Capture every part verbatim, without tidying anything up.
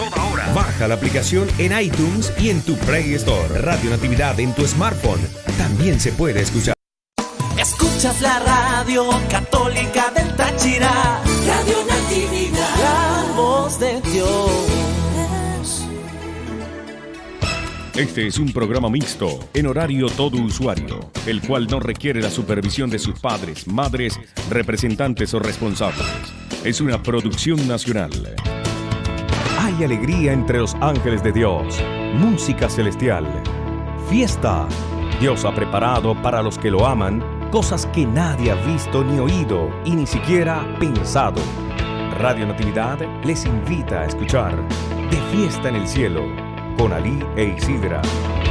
toda hora. Baja la aplicación en iTunes y en tu Play Store. Radio Natividad en tu smartphone. También se puede escuchar. Escuchas la radio católica del Táchira. Radio Natividad. La voz de Dios. Este es un programa mixto, en horario todo usuario, el cual no requiere la supervisión de sus padres, madres, representantes o responsables. Es una producción nacional. Hay alegría entre los ángeles de Dios, música celestial, fiesta. Dios ha preparado para los que lo aman cosas que nadie ha visto ni oído y ni siquiera pensado. Radio Natividad les invita a escuchar De Fiesta en el Cielo con Alí e Isidra.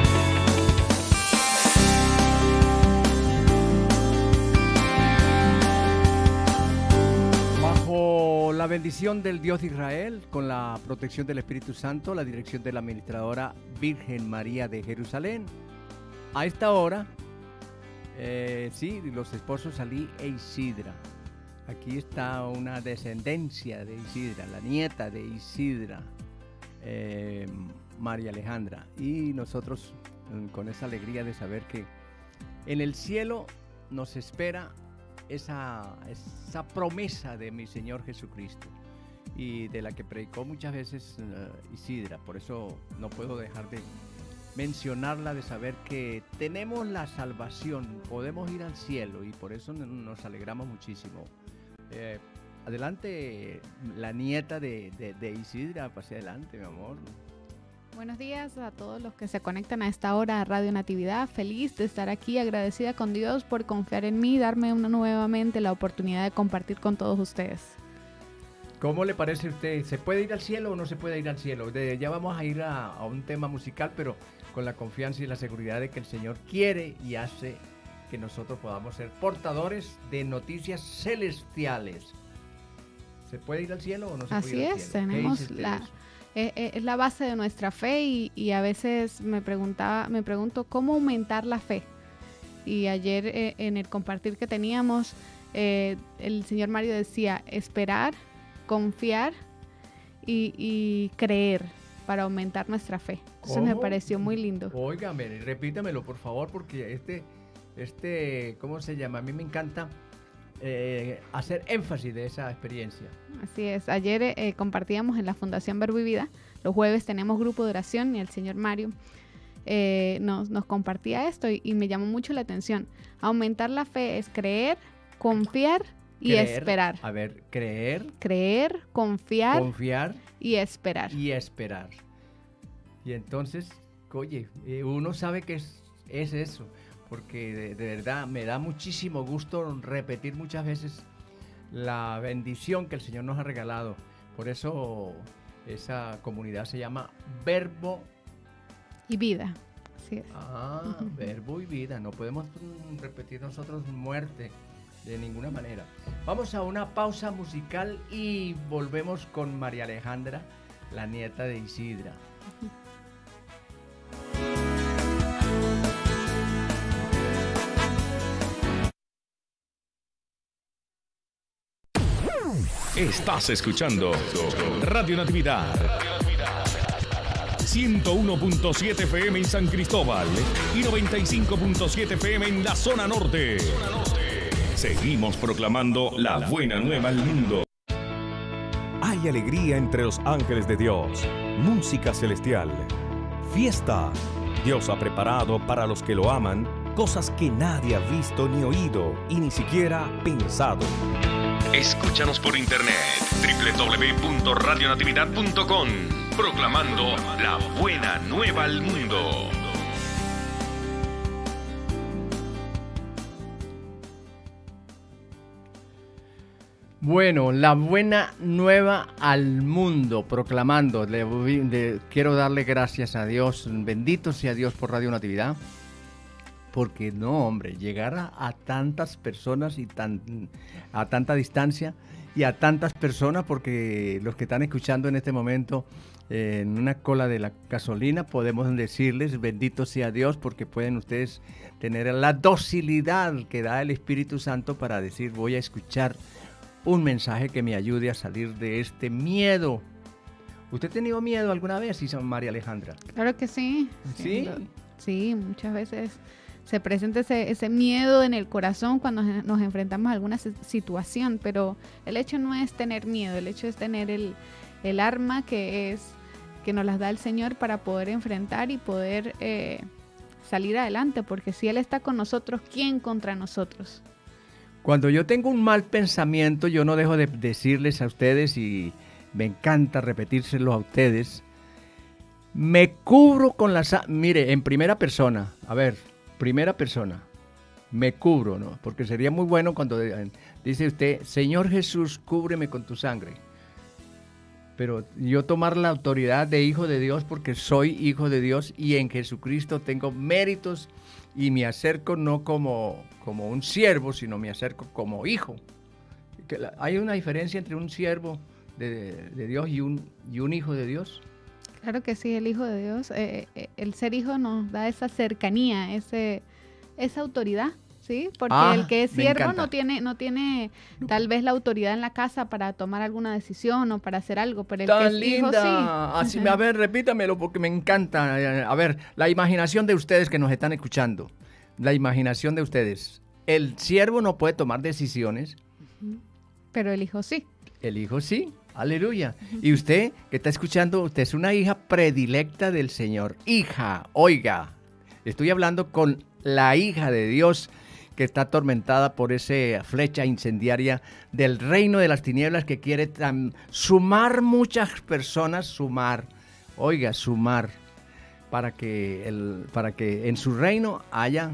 Bajo la bendición del Dios de Israel, con la protección del Espíritu Santo, la dirección de la administradora Virgen María de Jerusalén, a esta hora, eh, sí, los esposos Alí e Isidra. Aquí está una descendencia de Isidra, la nieta de Isidra, eh, María Alejandra, y nosotros con esa alegría de saber que en el cielo nos espera esa, esa promesa de mi Señor Jesucristo y de la que predicó muchas veces uh, Isidra. Por eso no puedo dejar de mencionarla, de saber que tenemos la salvación, podemos ir al cielo, y por eso nos alegramos muchísimo. Eh, adelante, la nieta de, de, de Isidra, pase adelante, mi amor. Buenos días a todos los que se conectan a esta hora a Radio Natividad. Feliz de estar aquí, agradecida con Dios por confiar en mí y darme una, nuevamente la oportunidad de compartir con todos ustedes. ¿Cómo le parece a usted? ¿Se puede ir al cielo o no se puede ir al cielo? De, ya vamos a ir a, a un tema musical, pero con la confianza y la seguridad de que el Señor quiere y hace que nosotros podamos ser portadores de noticias celestiales. ¿Se puede ir al cielo o no se Así puede ir al es, cielo? tenemos la... Es, es la base de nuestra fe y, y a veces me preguntaba, me pregunto cómo aumentar la fe. Y ayer eh, en el compartir que teníamos, eh, el señor Mario decía esperar, confiar y, y creer para aumentar nuestra fe. Eso ¿Cómo? me pareció muy lindo. Óigame, repítamelo por favor, porque este, este, ¿cómo se llama? A mí me encanta Eh, hacer énfasis de esa experiencia. Así es, ayer eh, compartíamos en la Fundación Verbo y Vida, los jueves tenemos grupo de oración y el señor Mario eh, nos, nos compartía esto y, y me llamó mucho la atención. Aumentar la fe es creer, confiar y Creer, esperar. A ver, creer, Creer, confiar, confiar y esperar. y esperar. Y entonces, oye, eh, uno sabe que es, es eso. Porque de, de verdad me da muchísimo gusto repetir muchas veces la bendición que el Señor nos ha regalado. Por eso esa comunidad se llama Verbo Y Vida. Así es. Ah, Verbo y Vida. No podemos mm, repetir nosotros muerte de ninguna manera. Vamos a una pausa musical y volvemos con María Alejandra, la nieta de Isidra. Estás escuchando Radio Natividad ciento uno punto siete F M en San Cristóbal y noventa y cinco punto siete F M en la zona norte. Seguimos proclamando la buena nueva al mundo. Hay alegría entre los ángeles de Dios, música celestial, fiesta. Dios ha preparado para los que lo aman cosas que nadie ha visto ni oído y ni siquiera pensado. Escúchanos por internet doble u doble u doble u punto radio natividad punto com, proclamando la buena nueva al mundo. Bueno, la buena nueva al mundo, proclamando. Le, le, quiero darle gracias a Dios, bendito sea Dios por Radio Natividad, porque no, hombre, llegar a, a tantas personas y tan, a tanta distancia y a tantas personas, porque los que están escuchando en este momento eh, en una cola de la gasolina, podemos decirles bendito sea Dios, porque pueden ustedes tener la docilidad que da el Espíritu Santo para decir voy a escuchar un mensaje que me ayude a salir de este miedo ¿Usted ha tenido miedo alguna vez, Isa María Alejandra? Claro que sí. ¿Sí? Sí, muchas veces se presenta ese, ese miedo en el corazón cuando nos enfrentamos a alguna situación, pero el hecho no es tener miedo, el hecho es tener el, el arma que es que nos las da el Señor para poder enfrentar y poder eh, salir adelante, porque si Él está con nosotros, ¿quién contra nosotros? Cuando yo tengo un mal pensamiento, yo no dejo de decirles a ustedes, y me encanta repetírselo a ustedes, me cubro con la sangre, mire, en primera persona, a ver, primera persona, me cubro, ¿no? Porque sería muy bueno cuando dice usted, Señor Jesús, cúbreme con tu sangre. Pero yo tomar la autoridad de hijo de Dios porque soy hijo de Dios y en Jesucristo tengo méritos y me acerco no como, como un siervo, sino me acerco como hijo. Que la, hay una diferencia entre un siervo de, de Dios y un, y un hijo de Dios. Claro que sí, el hijo de Dios. Eh, eh, el ser hijo nos da esa cercanía, ese, esa autoridad. ¿Sí? Porque ah, el que es siervo no tiene, no tiene tal vez la autoridad en la casa para tomar alguna decisión o para hacer algo, pero el Tan que es linda. hijo sí. Así, a ver, repítamelo porque me encanta. A ver, la imaginación de ustedes que nos están escuchando, la imaginación de ustedes. El siervo no puede tomar decisiones. Pero el hijo sí. El hijo sí, aleluya. Uh-huh. Y usted que está escuchando, usted es una hija predilecta del Señor. Hija, oiga, estoy hablando con la hija de Dios, que está atormentada por esa flecha incendiaria del reino de las tinieblas que quiere tan, sumar muchas personas, sumar, oiga, sumar, para que, el, para que en su reino haya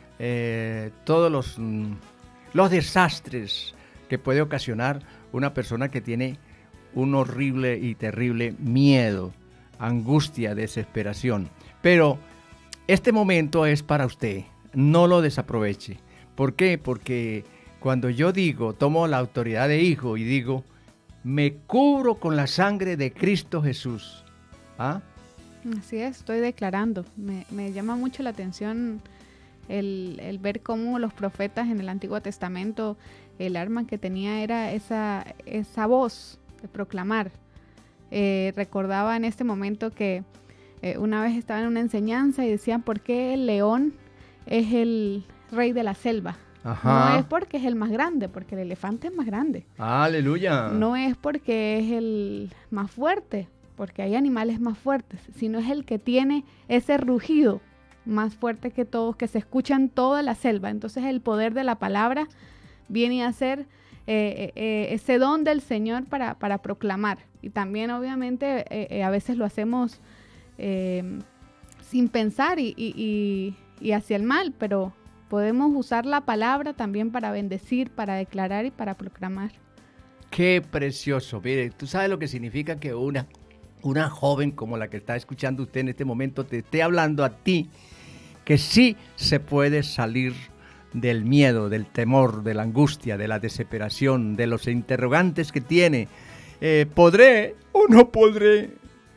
eh, todos los, los desastres que puede ocasionar una persona que tiene un horrible y terrible miedo, angustia, desesperación. Pero este momento es para usted, no lo desaproveche. ¿Por qué? Porque cuando yo digo, tomo la autoridad de hijo y digo, me cubro con la sangre de Cristo Jesús. ¿Ah? Así es, estoy declarando. Me, me llama mucho la atención el, el ver cómo los profetas en el Antiguo Testamento, el arma que tenía era esa, esa voz de proclamar. Eh, recordaba en este momento que eh, una vez estaba en una enseñanza y decían, ¿por qué el león es el rey de la selva? Ajá. No es porque es el más grande, porque el elefante es más grande. Aleluya. No es porque es el más fuerte, porque hay animales más fuertes, sino es el que tiene ese rugido más fuerte que todos, que se escucha en toda la selva. Entonces el poder de la palabra viene a ser eh, eh, ese don del Señor para, para proclamar. Y también obviamente eh, eh, a veces lo hacemos eh, sin pensar y, y, y, y hacia el mal, pero podemos usar la palabra también para bendecir, para declarar y para proclamar. Qué precioso. Mire, tú sabes lo que significa que una, una joven como la que está escuchando usted en este momento te esté hablando a ti, que sí se puede salir del miedo, del temor, de la angustia, de la desesperación, de los interrogantes que tiene. Eh, ¿Podré o no podré?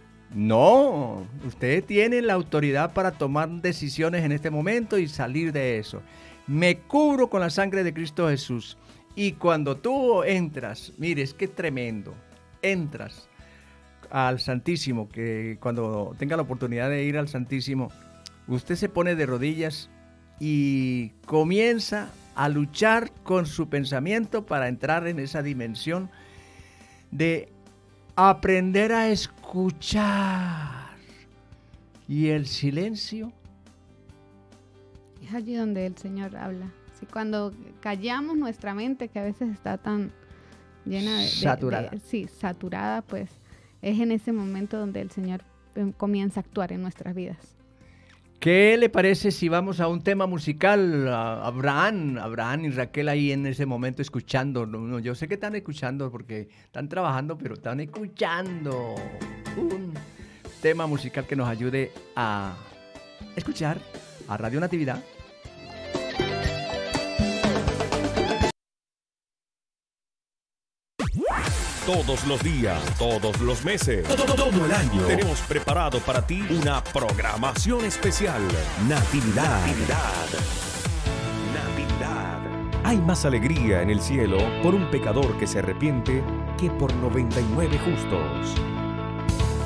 No, usted tiene la autoridad para tomar decisiones en este momento y salir de eso. Me cubro con la sangre de Cristo Jesús. Y cuando tú entras, mire, es que tremendo, entras al Santísimo, que cuando tenga la oportunidad de ir al Santísimo, usted se pone de rodillas y comienza a luchar con su pensamiento para entrar en esa dimensión de aprender a escuchar. Y el silencio. Es allí donde el Señor habla. Sí, cuando callamos nuestra mente, que a veces está tan llena de... Saturada. de, de sí, saturada, pues es en ese momento donde el Señor comienza a actuar en nuestras vidas. ¿Qué le parece si vamos a un tema musical? Abraham, Abraham y Raquel ahí en ese momento escuchando. No, yo sé que están escuchando porque están trabajando, pero están escuchando un tema musical que nos ayude a escuchar a Radio Natividad. Todos los días, todos los meses, todo, todo el año, tenemos preparado para ti una programación especial. Natividad. Natividad. Natividad. Hay más alegría en el cielo por un pecador que se arrepiente que por noventa y nueve justos.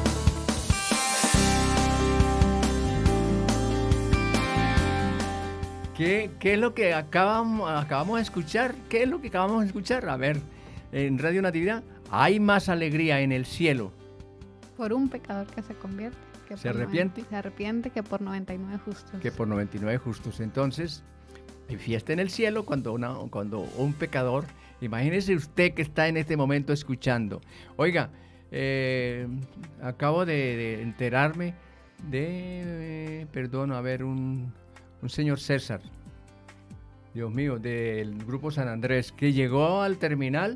¿Qué, ¿Qué es lo que acabamos, acabamos de escuchar? ¿Qué es lo que acabamos de escuchar? A ver, en Radio Natividad, hay más alegría en el cielo. Por un pecador que se convierte. Que ¿Se por arrepiente? noventa, se arrepiente que por noventa y nueve justos. Que por noventa y nueve justos. Entonces, hay fiesta en el cielo cuando, una, cuando un pecador, imagínese usted que está en este momento escuchando. Oiga, eh, acabo de, de enterarme de, eh, perdón, a ver, un, un señor César, Dios mío, del grupo San Andrés, que llegó al terminal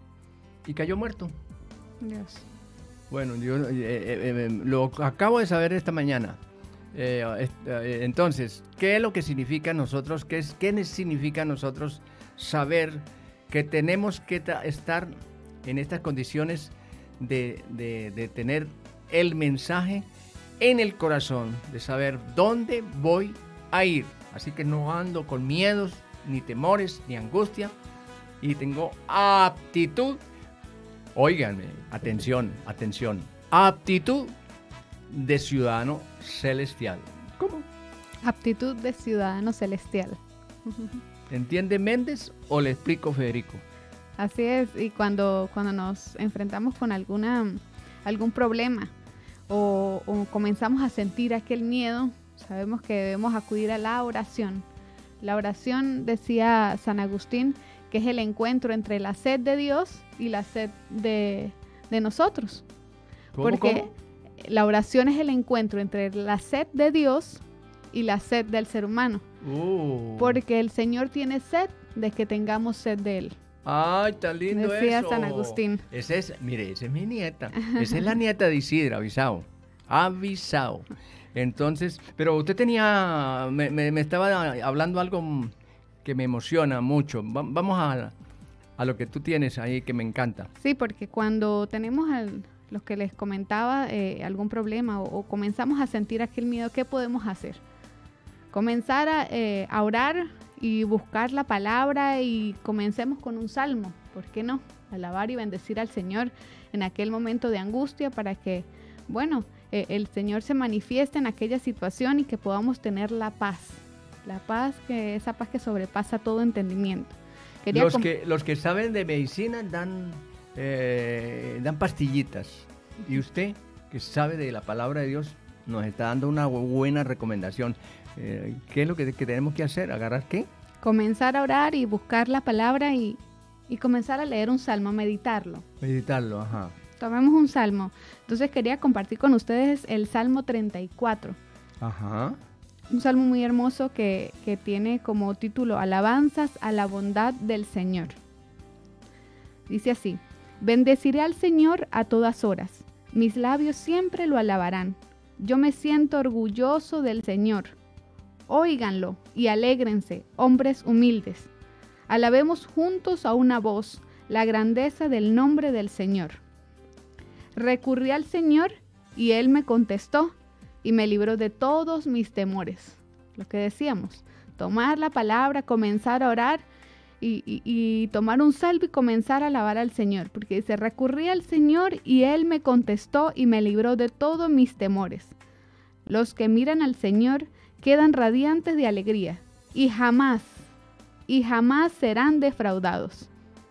y cayó muerto. Dios. Bueno, yo eh, eh, eh, lo acabo de saber esta mañana. Eh, eh, entonces, ¿qué es lo que significa nosotros? ¿Qué, es, qué significa nosotros saber que tenemos que estar en estas condiciones de, de, de tener el mensaje en el corazón, de saber dónde voy a ir? Así que no ando con miedos, ni temores, ni angustia, y tengo aptitud. Óiganme, atención, atención, aptitud de ciudadano celestial. ¿Cómo? Aptitud de ciudadano celestial. ¿Entiende Méndez o le explico Federico? Así es, y cuando, cuando nos enfrentamos con alguna, algún problema o, o comenzamos a sentir aquel miedo, sabemos que debemos acudir a la oración. La oración, decía San Agustín, que es el encuentro entre la sed de Dios y la sed de, de nosotros. ¿Cómo, Porque cómo? la oración es el encuentro entre la sed de Dios y la sed del ser humano. Uh. Porque el Señor tiene sed de que tengamos sed de Él. Ay, tan lindo Decía eso. San Agustín. Esa es, mire, esa es mi nieta. Esa es la nieta de Isidra, avisado. Avisado. Entonces, pero usted tenía, me, me, me estaba hablando algo que me emociona mucho. Va, vamos a, a lo que tú tienes ahí que me encanta. Sí, porque cuando tenemos al, los que les comentaba eh, algún problema o, o comenzamos a sentir aquel miedo, ¿qué podemos hacer? Comenzar a, eh, a orar y buscar la palabra y comencemos con un salmo. ¿Por qué no? Alabar y bendecir al Señor en aquel momento de angustia para que, bueno, eh, el Señor se manifieste en aquella situación y que podamos tener la paz. La paz, que esa paz que sobrepasa todo entendimiento. Quería Los com- que, los que saben de medicina dan, eh, dan pastillitas. Y usted, que sabe de la palabra de Dios, nos está dando una buena recomendación. Eh, ¿Qué es lo que, que tenemos que hacer? ¿Agarrar qué? Comenzar a orar y buscar la palabra y, y comenzar a leer un salmo, meditarlo. Meditarlo, ajá. Tomemos un salmo. Entonces quería compartir con ustedes el Salmo treinta y cuatro. Ajá. Un salmo muy hermoso que, que tiene como título Alabanzas a la bondad del Señor. Dice así: bendeciré al Señor a todas horas. Mis labios siempre lo alabarán. Yo me siento orgulloso del Señor. Óiganlo y alégrense, hombres humildes. Alabemos juntos a una voz la grandeza del nombre del Señor. Recurrí al Señor y Él me contestó y me libró de todos mis temores. Lo que decíamos, tomar la palabra, comenzar a orar y, y, y tomar un salmo y comenzar a alabar al Señor. Porque dice, recurrí al Señor y Él me contestó y me libró de todos mis temores. Los que miran al Señor quedan radiantes de alegría y jamás, y jamás serán defraudados.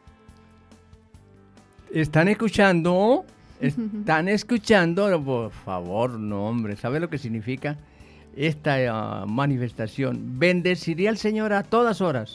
¿Están escuchando? ¿Están escuchando? Por favor, no, hombre. ¿Sabe lo que significa esta uh, manifestación? Bendeciré al Señor a todas horas.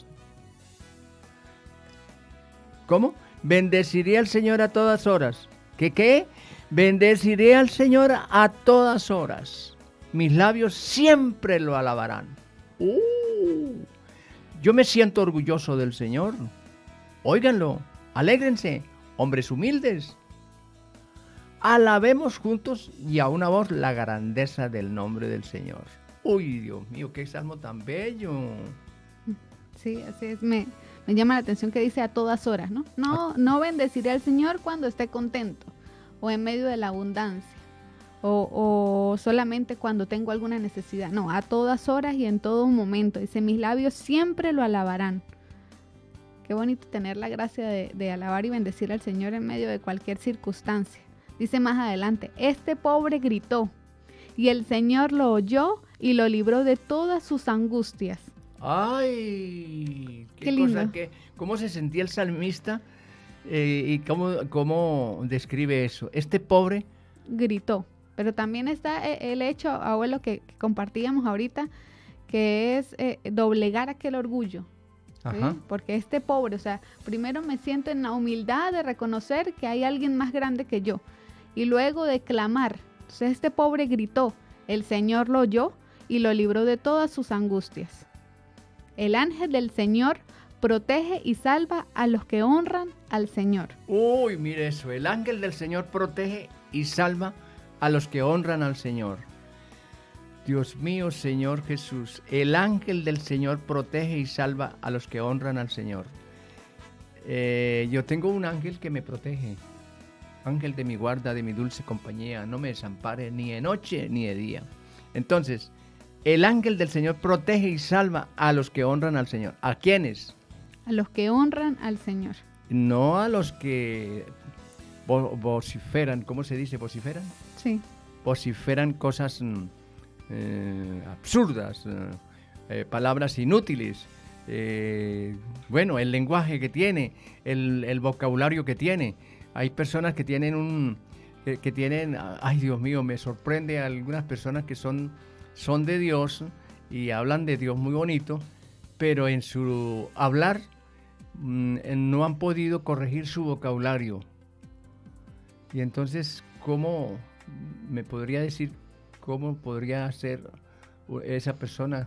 ¿Cómo? Bendeciré al Señor a todas horas. ¿Qué qué? Bendeciré al Señor a todas horas. Mis labios siempre lo alabarán. Uh, yo me siento orgulloso del Señor. Óiganlo, alégrense, hombres humildes. Alabemos juntos y a una voz la grandeza del nombre del Señor. Uy, Dios mío, qué salmo tan bello. Sí, así es. Me, me llama la atención que dice a todas horas, ¿no? No, no bendeciré al Señor cuando esté contento o en medio de la abundancia o, o solamente cuando tengo alguna necesidad. No, a todas horas y en todo momento. Dice, mis labios siempre lo alabarán. Qué bonito tener la gracia de, de alabar y bendecir al Señor en medio de cualquier circunstancia. Dice más adelante, este pobre gritó y el Señor lo oyó y lo libró de todas sus angustias. ¡Ay! ¡Qué, Qué cosa! lindo. Qué, ¿Cómo se sentía el salmista? Eh, ¿Y cómo, cómo describe eso? Este pobre... Gritó. Pero también está eh, el hecho, abuelo, que, que compartíamos ahorita, que es eh, doblegar aquel orgullo. ¿sí? Ajá. Porque este pobre, o sea, primero me siento en la humildad de reconocer que hay alguien más grande que yo. Y luego de clamar. Entonces este pobre gritó, el Señor lo oyó y lo libró de todas sus angustias. El ángel del Señor protege y salva a los que honran al Señor. Uy, mire eso. El ángel del Señor protege y salva a los que honran al Señor. Dios mío, Señor Jesús. El ángel del Señor protege y salva a los que honran al Señor. Eh, yo tengo un ángel que me protege. Ángel de mi guarda, de mi dulce compañía. No me desampare ni de noche ni de día. Entonces, el ángel del Señor protege y salva a los que honran al Señor. ¿A quiénes? A los que honran al Señor. No a los que vo- vociferan. ¿Cómo se dice? ¿Vociferan? Sí. Vociferan cosas mm, eh, absurdas, eh, eh, palabras inútiles. Eh, bueno, el lenguaje que tiene, el, el vocabulario que tiene. Hay personas que tienen un... Que, que tienen... Ay, Dios mío, me sorprende a algunas personas que son... son de Dios y hablan de Dios muy bonito, pero en su hablar mmm, no han podido corregir su vocabulario. Y entonces, ¿cómo me podría decir cómo podría ser esa persona?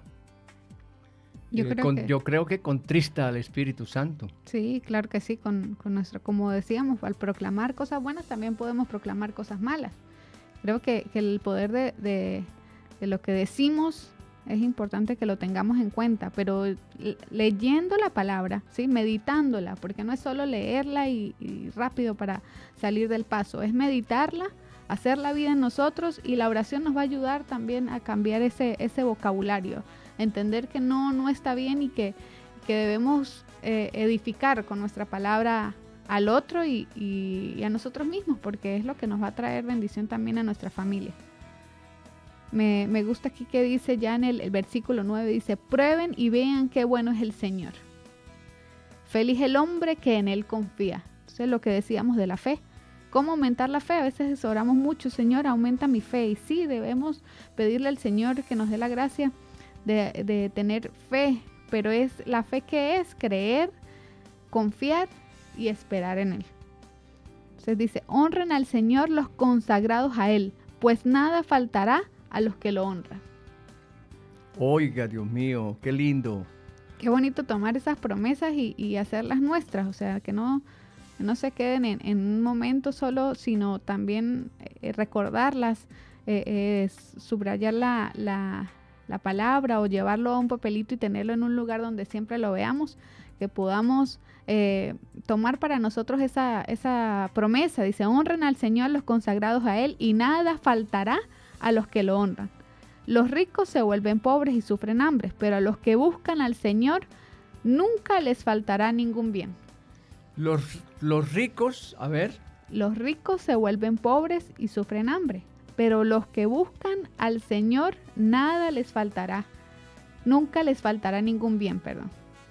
Yo, Eh, creo con- que, yo creo que contrista al Espíritu Santo. sí, claro que sí, con, con nuestro, como decíamos, al proclamar cosas buenas también podemos proclamar cosas malas. Creo que, que el poder de, de, de lo que decimos es importante que lo tengamos en cuenta, pero l- leyendo la palabra, ¿sí? Meditándola, porque no es solo leerla y, y rápido para salir del paso, es meditarla, hacer la vida en nosotros, y la oración nos va a ayudar también a cambiar ese, ese vocabulario, entender que no, no está bien y que, que debemos eh, edificar con nuestra palabra al otro y, y- y a nosotros mismos, porque es lo que nos va a traer bendición también a nuestra familia. Me, me gusta aquí que dice ya en el, el versículo nueve, dice, prueben y vean qué bueno es el Señor. Feliz el hombre que en Él confía. Entonces lo que decíamos de la fe. ¿Cómo aumentar la fe? A veces oramos mucho, Señor, aumenta mi fe. Y sí, debemos pedirle al Señor que nos dé la gracia de, de tener fe, pero es la fe que es creer, confiar y esperar en Él. Entonces dice, honren al Señor los consagrados a Él, pues nada faltará a los que lo honran. Oiga, Dios mío, qué lindo. Qué bonito tomar esas promesas y, y hacerlas nuestras, o sea, que no, que no se queden en, en un momento solo, sino también eh, recordarlas, eh, eh, subrayar la, la, la palabra o llevarlo a un papelito y tenerlo en un lugar donde siempre lo veamos, que podamos eh, tomar para nosotros esa, esa promesa. Dice, honren al Señor los consagrados a Él y nada faltará a los que lo honran. Los ricos se vuelven pobres y sufren hambre, pero a los que buscan al Señor nunca les faltará ningún bien. Los, los ricos, a ver, Los ricos se vuelven pobres y sufren hambre, pero los que buscan al Señor nada les faltará. Nunca les faltará ningún bien, perdón.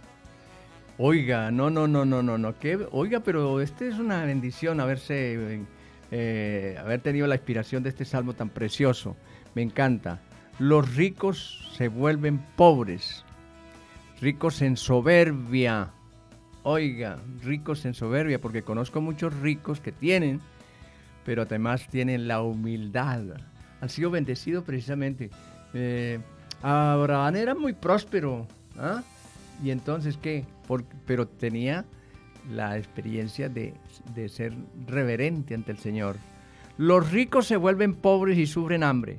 oiga, no, no, no, no, no, no, que, oiga, pero este es una bendición haberse, eh, haber tenido la inspiración de este salmo tan precioso. Me encanta. Los ricos se vuelven pobres, ricos en soberbia. Oiga, ricos en soberbia, porque conozco muchos ricos que tienen, pero además tienen la humildad. Han sido bendecidos precisamente. Eh, Abraham era muy próspero, ¿ah? Y entonces, ¿qué? Por- pero tenía la experiencia de, de ser reverente ante el Señor. Los ricos se vuelven pobres y sufren hambre,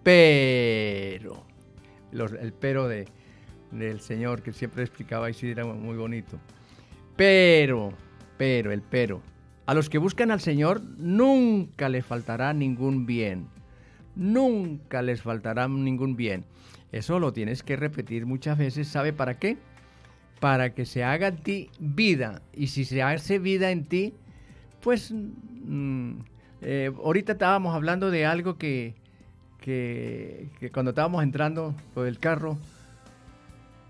pero, los- el pero de, del Señor que siempre explicaba y sí era muy bonito. Pero, pero, el pero, a los que buscan al Señor nunca les faltará ningún bien. Nunca les faltará ningún bien. Eso lo tienes que repetir muchas veces. ¿Sabe para qué? Para que se haga en ti vida. Y si se hace vida en ti, pues mm, eh, ahorita estábamos hablando de algo que, que, que cuando estábamos entrando por el carro,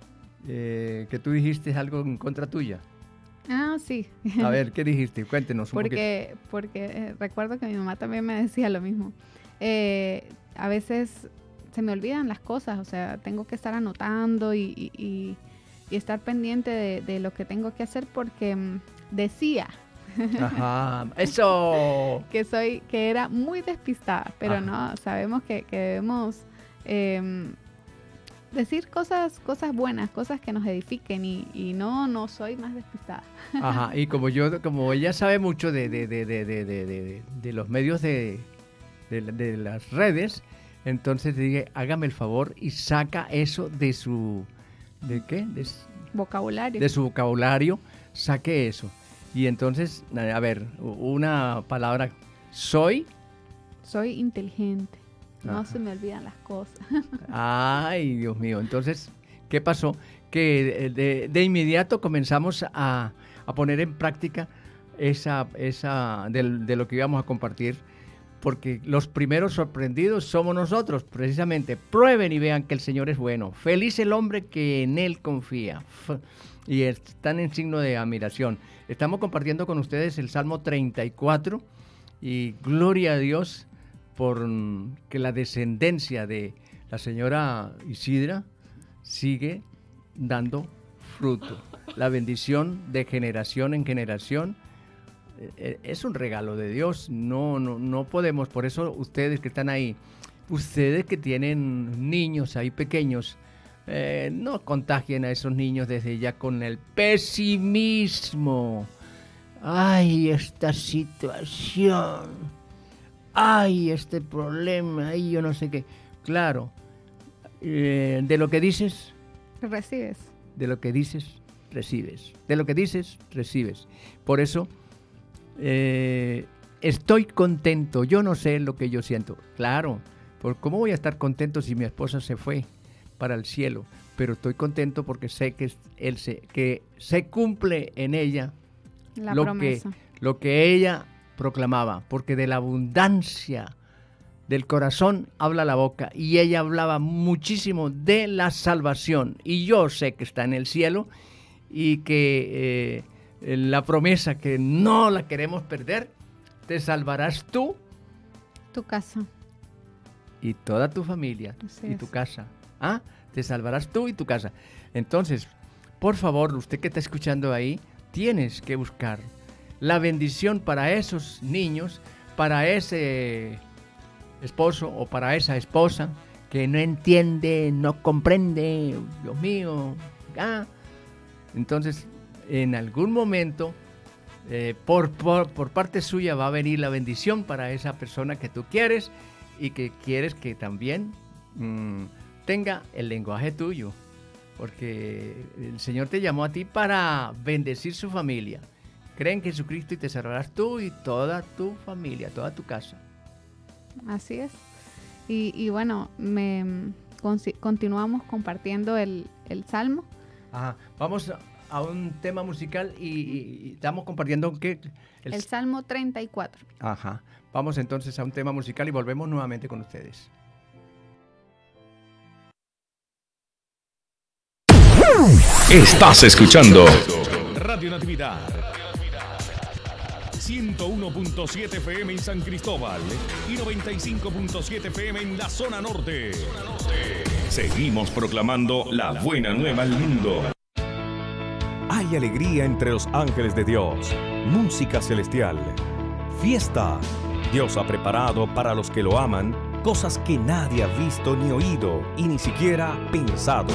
eh, que tú dijiste algo en contra tuya. Ah, sí. A ver, ¿qué dijiste? Cuéntenos un porque, poquito. Porque eh, recuerdo que mi mamá también me decía lo mismo. Eh, a veces se me olvidan las cosas, o sea, tengo que estar anotando y, y, y, y estar pendiente de, de lo que tengo que hacer porque mm, decía Ajá, eso. que soy, que era muy despistada, pero Ajá. no, sabemos que, que debemos eh, decir cosas, cosas buenas, cosas que nos edifiquen y, y no, no soy más despistada. Ajá, y como yo, como ella sabe mucho de, de, de, de, de, de, de, de los medios de, de, de las redes, entonces dije, hágame el favor y saca eso de su, ¿de qué? De, Vocabulario. de su vocabulario, saque eso. Y entonces, a ver, una palabra, soy. Soy inteligente. No Ajá. se me olvidan las cosas. Ay, Dios mío. Entonces, ¿qué pasó? Que de, de inmediato comenzamos a, a poner en práctica esa, esa de, de lo que íbamos a compartir, porque los primeros sorprendidos somos nosotros, precisamente. Prueben y vean que el Señor es bueno. Feliz el hombre que en Él confía. Y están en signo de admiración. Estamos compartiendo con ustedes el Salmo treinta y cuatro y gloria a Dios por que la descendencia de la señora Isidra sigue dando fruto. La bendición de generación en generación eh, es un regalo de Dios. No, no, no podemos, por eso ustedes que están ahí, ustedes que tienen niños ahí pequeños, eh, no contagien a esos niños desde ya con el pesimismo. Ay, esta situación. Ay, este problema, ay, yo no sé qué. Claro, eh, de lo que dices, Recibes. de lo que dices, recibes. De lo que dices, recibes. Por eso, eh, estoy contento. Yo no sé lo que yo siento. Claro, ¿por cómo voy a estar contento si mi esposa se fue para el cielo? Pero estoy contento porque sé que, él se, que se cumple en ella La lo promesa. que, lo que ella proclamaba, porque de la abundancia del corazón habla la boca, y ella hablaba muchísimo de la salvación, y yo sé que está en el cielo y que eh, la promesa que no la queremos perder, te salvarás tú Tu casa. y toda tu familia. Así y es. tu casa. ¿Ah? Te salvarás tú y tu casa. Entonces, por favor, usted que está escuchando ahí, tienes que buscar la bendición para esos niños, para ese esposo o para esa esposa que no entiende, no comprende, Dios mío. ¿Ah? Entonces, en algún momento, eh, por, por, por parte suya va a venir la bendición para esa persona que tú quieres y que quieres que también mmm, tenga el lenguaje tuyo. Porque el Señor te llamó a ti para bendecir su familia. Cree en Jesucristo y te salvarás tú y toda tu familia, toda tu casa. Así es. Y, y bueno, me consi- continuamos compartiendo el, el Salmo. Ajá. Vamos a, a un tema musical y, y- y estamos compartiendo ¿qué? El- El Salmo treinta y cuatro. Ajá. Vamos entonces a un tema musical y volvemos nuevamente con ustedes. Estás escuchando Radio Natividad ciento uno punto siete F M en San Cristóbal y noventa y cinco punto siete F M en la zona norte. Seguimos proclamando la buena nueva al mundo. Hay alegría entre los ángeles de Dios, música celestial, fiesta. Dios ha preparado para los que lo aman cosas que nadie ha visto ni oído y ni siquiera pensado.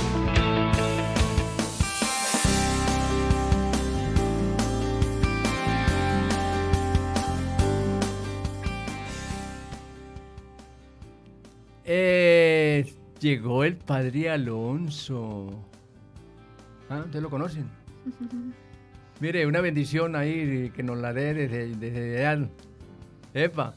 Eh, llegó el Padre Alonso. ¿Ah? ¿Ustedes lo conocen? Mire, una bendición ahí que nos la dé desde, desde allá. Epa.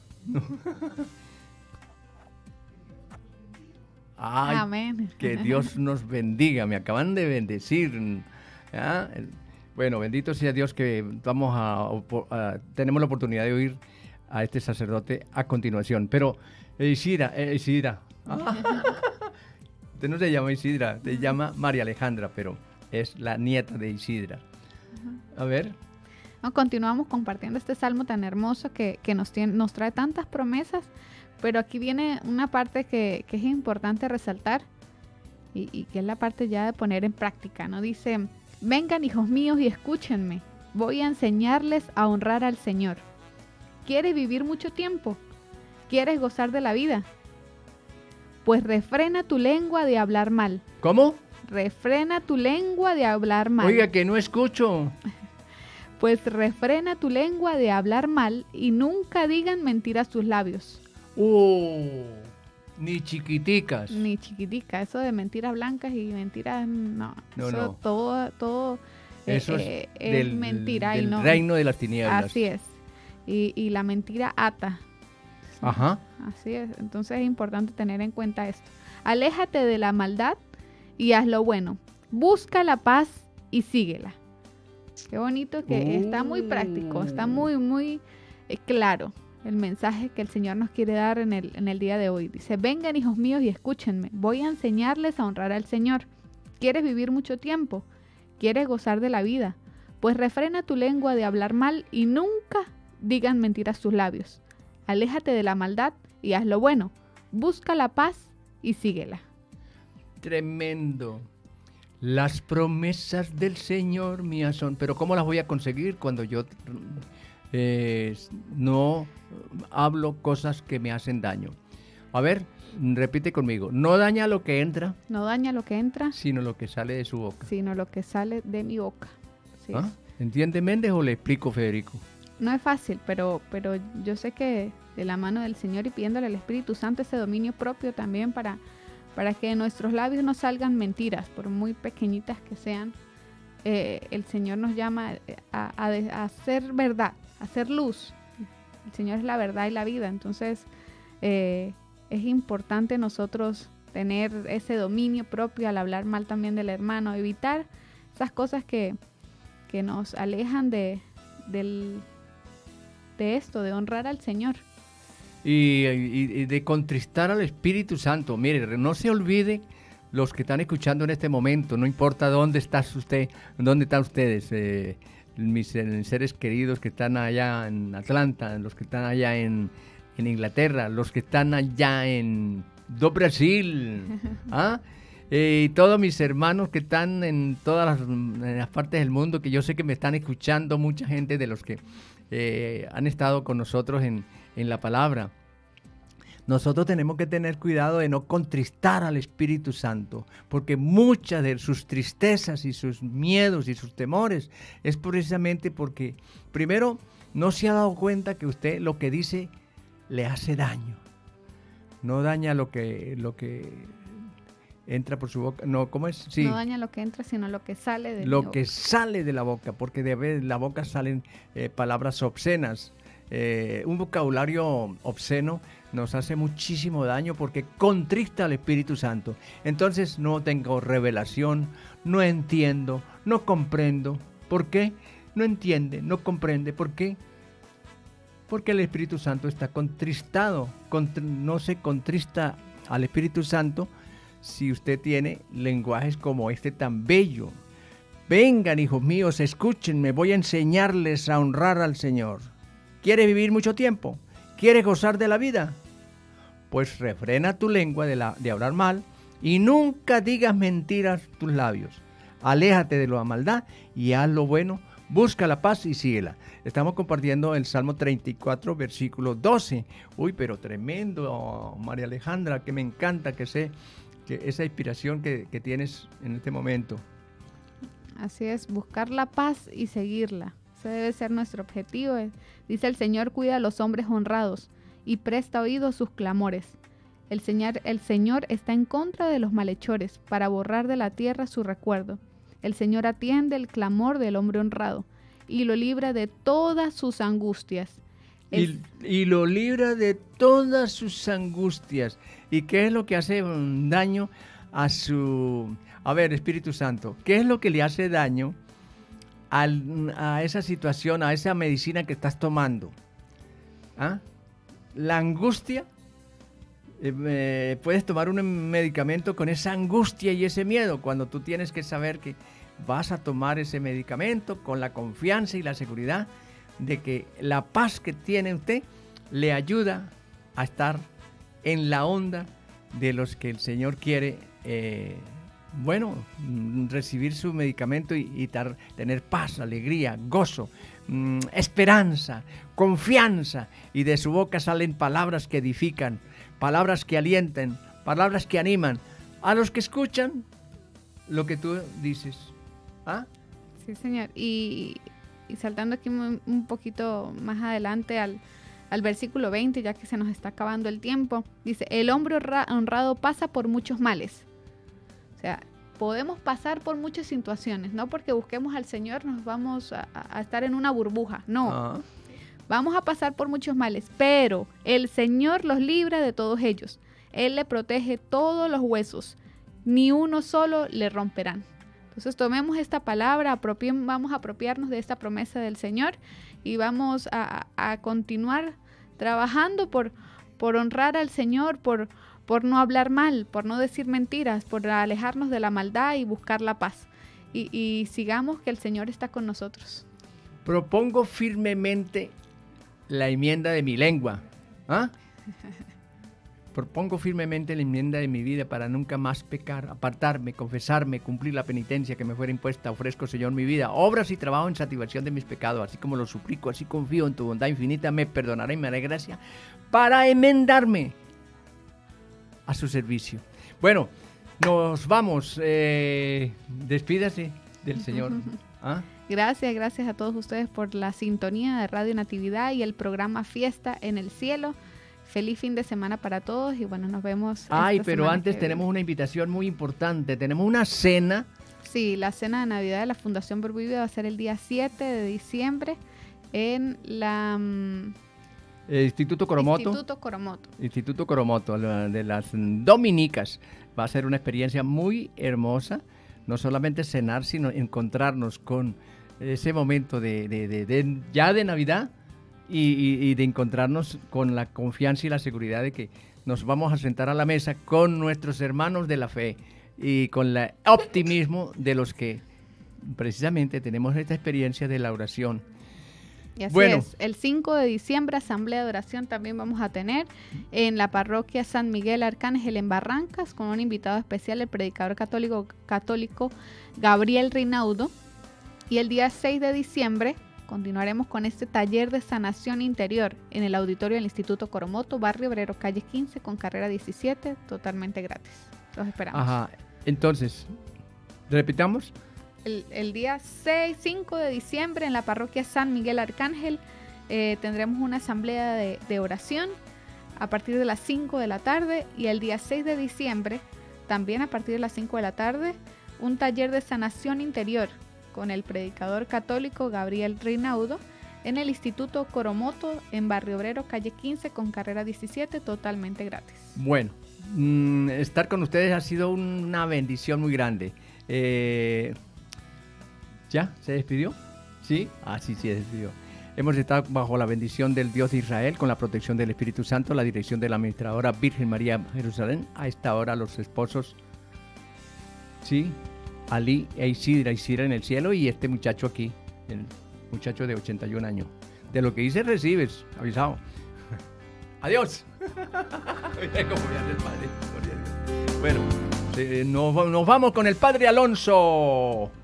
Ay, Amén. que Dios nos bendiga. Me acaban de bendecir. ¿Ah? Bueno, bendito sea Dios que vamos a, a- tenemos la oportunidad de oír a este sacerdote a continuación. Pero Isidra, eh, Isidra. Usted no se llama Isidra, te llama María Alejandra, pero es la nieta de Isidra. A ver. No, continuamos compartiendo este salmo tan hermoso que, que nos, tiene, nos trae tantas promesas, pero aquí viene una parte que, que es importante resaltar y, y que es la parte ya de poner en práctica, ¿no? Dice, vengan hijos míos y escúchenme, voy a enseñarles a honrar al Señor. ¿Quieres vivir mucho tiempo? ¿Quieres gozar de la vida? Pues refrena tu lengua de hablar mal. ¿Cómo? Refrena tu lengua de hablar mal. Oiga, que no escucho. Pues refrena tu lengua de hablar mal y nunca digan mentiras tus labios. Uh, ni chiquiticas. Ni chiquitica, eso de mentiras blancas y mentiras, no. No, eso no. todo, todo Eso eh, es, es del, mentira. del y no, reino de las tinieblas. Así es. Y, y la mentira ata. Ajá. Así es. Entonces es importante tener en cuenta esto. Aléjate de la maldad y haz lo bueno. Busca la paz y síguela. Qué bonito que Uh. está muy práctico, está muy, muy eh, claro el mensaje que el Señor nos quiere dar en el, en el día de hoy. Dice, vengan hijos míos y escúchenme. Voy a enseñarles a honrar al Señor. ¿Quieres vivir mucho tiempo? ¿Quieres gozar de la vida? Pues refrena tu lengua de hablar mal y nunca digan mentiras tus labios. Aléjate de la maldad y haz lo bueno. Busca la paz y síguela. Tremendo. Las promesas del Señor mías son, pero ¿cómo las voy a conseguir cuando yo eh, no hablo cosas que me hacen daño? A ver, repite conmigo. No daña lo que entra, No daña lo que entra, sino lo que sale de su boca. sino lo que sale de mi boca. Así ¿Ah? es. ¿Entiende Méndez o le explico, Federico? No es fácil, pero, pero yo sé que de la mano del Señor y pidiéndole al Espíritu Santo ese dominio propio también para, para que de nuestros labios no salgan mentiras, por muy pequeñitas que sean. Eh, el Señor nos llama a, a, a hacer verdad, a hacer luz. El Señor es la verdad y la vida, entonces eh, es importante nosotros tener ese dominio propio al hablar mal también del hermano, evitar esas cosas que, que nos alejan de, del, de esto, de honrar al Señor. Y, y- y de contristar al Espíritu Santo. Mire, no se olvide los que están escuchando en este momento, no importa dónde está usted, dónde están ustedes, eh, mis eh, seres queridos que están allá en Atlanta, los que están allá en, en Inglaterra, los que están allá en do Brasil, ¿ah? Eh, y todos mis hermanos que están en todas las, en las partes del mundo, que yo sé que me están escuchando, mucha gente de los que eh, han estado con nosotros en, en la palabra. Nosotros tenemos que tener cuidado de no contristar al Espíritu Santo, porque muchas de sus tristezas y sus miedos y sus temores es precisamente porque, primero, no se ha dado cuenta que usted lo que dice le hace daño. No daña lo que, lo que entra por su boca. No, ¿cómo es? Sí. No daña lo que entra, sino lo que sale de mi Lo boca. que sale de la boca, porque de la boca salen eh, palabras obscenas. Eh, un vocabulario obsceno nos hace muchísimo daño porque contrista al Espíritu Santo. Entonces no tengo revelación, no entiendo, no comprendo. ¿Por qué? No entiende, no comprende. ¿Por qué? Porque el Espíritu Santo está contristado. Contr- no se contrista al Espíritu Santo si usted tiene lenguajes como este tan bello. Vengan, hijos míos, escúchenme, voy a enseñarles a honrar al Señor. ¿Quieres vivir mucho tiempo? ¿Quieres gozar de la vida? Pues refrena tu lengua de, la, de hablar mal y nunca digas mentiras tus labios. Aléjate de la maldad y haz lo bueno, busca la paz y síguela. Estamos compartiendo el Salmo treinta y cuatro, versículo doce. Uy, pero tremendo, María Alejandra, que me encanta que sé que esa inspiración que, que tienes en este momento. Así es, buscar la paz y seguirla. Ese debe ser nuestro objetivo. Dice el Señor cuida a los hombres honrados y presta oído a sus clamores. El Señor, el Señor está en contra de los malhechores para borrar de la tierra su recuerdo. El Señor atiende el clamor del hombre honrado y lo libra de todas sus angustias. Y, y lo libra de todas sus angustias. ¿Y qué es lo que hace um, daño a su... A ver, Espíritu Santo, ¿qué es lo que le hace daño al, a esa situación, a esa medicina que estás tomando? ¿Ah? La angustia. Eh, eh, puedes tomar un medicamento con esa angustia y ese miedo cuando tú tienes que saber que vas a tomar ese medicamento con la confianza y la seguridad de que la paz que tiene usted le ayuda a estar en la onda de los que el Señor quiere, eh, bueno, recibir su medicamento y, y tar, tener paz, alegría, gozo, mmm, esperanza, confianza, y de su boca salen palabras que edifican, palabras que alientan, palabras que animan a los que escuchan lo que tú dices. ¿Ah? Sí, señor. Y, y saltando aquí un, un poquito más adelante al, al versículo veinte, ya que se nos está acabando el tiempo, dice, el hombre honrado pasa por muchos males. O sea, podemos pasar por muchas situaciones, no porque busquemos al Señor nos vamos a, a estar en una burbuja, no. Uh-huh. Vamos a pasar por muchos males, pero el Señor los libra de todos ellos. Él le protege todos los huesos, ni uno solo le romperán. Entonces tomemos esta palabra, apropiem, vamos a apropiarnos de esta promesa del Señor y vamos a, a continuar trabajando por, por honrar al Señor, por, por no hablar mal, por no decir mentiras, por alejarnos de la maldad y buscar la paz. Y, y sigamos que el Señor está con nosotros. Propongo firmemente la enmienda de mi lengua. ¿Ah? Propongo firmemente la enmienda de mi vida para nunca más pecar, apartarme, confesarme, cumplir la penitencia que me fuera impuesta. Ofrezco, Señor, mi vida, obras y trabajo en satisfacción de mis pecados, así como lo suplico, así confío en tu bondad infinita, me perdonará y me hará gracia para enmendarme a su servicio. Bueno, nos vamos. Eh, despídase del Señor. ¿Ah? Gracias, gracias a todos ustedes por la sintonía de Radio Natividad y el programa Fiesta en el Cielo. Feliz fin de semana para todos y bueno, nos vemos. Ay, pero antes tenemos una invitación muy importante. Tenemos una cena. Sí, la cena de Navidad de la Fundación Verbo y Vida va a ser el día siete de diciembre en la... Um, el Instituto Coromoto. Instituto Coromoto. Instituto Coromoto, de las Dominicas. Va a ser una experiencia muy hermosa. No solamente cenar, sino encontrarnos con ese momento de, de, de, de ya de Navidad. Y, y, y de encontrarnos con la confianza y la seguridad de que nos vamos a sentar a la mesa con nuestros hermanos de la fe y con el optimismo de los que precisamente tenemos esta experiencia de la oración. Y así bueno, es, el cinco de diciembre asamblea de oración también vamos a tener en la parroquia San Miguel Arcángel en Barrancas con un invitado especial, el predicador católico, católico Gabriel Rinaudo. Y el día seis de diciembre continuaremos con este taller de sanación interior en el auditorio del Instituto Coromoto, Barrio Obrero, calle quince, con carrera diecisiete, totalmente gratis. Los esperamos. Ajá, entonces, ¿repitamos? El, el día seis, cinco de diciembre en la parroquia San Miguel Arcángel eh, tendremos una asamblea de, de oración a partir de las cinco de la tarde y el día seis de diciembre, también a partir de las cinco de la tarde, un taller de sanación interior con el predicador católico Gabriel Rinaudo en el Instituto Coromoto en Barrio Obrero, calle quince, con carrera diecisiete, totalmente gratis. Bueno, mmm, estar con ustedes ha sido una bendición muy grande. Eh, ¿Ya? ¿Se despidió? ¿Sí? Ah, sí, sí, se despidió. Hemos estado bajo la bendición del Dios de Israel, con la protección del Espíritu Santo, la dirección de la administradora Virgen María Jerusalén. A esta hora los esposos, ¿sí? Ali e Isidra, Isidra en el cielo y este muchacho aquí, el muchacho de ochenta y un años. De lo que dices recibes, avisado. Adiós. Bueno, nos, nos vamos con el Padre Alonso.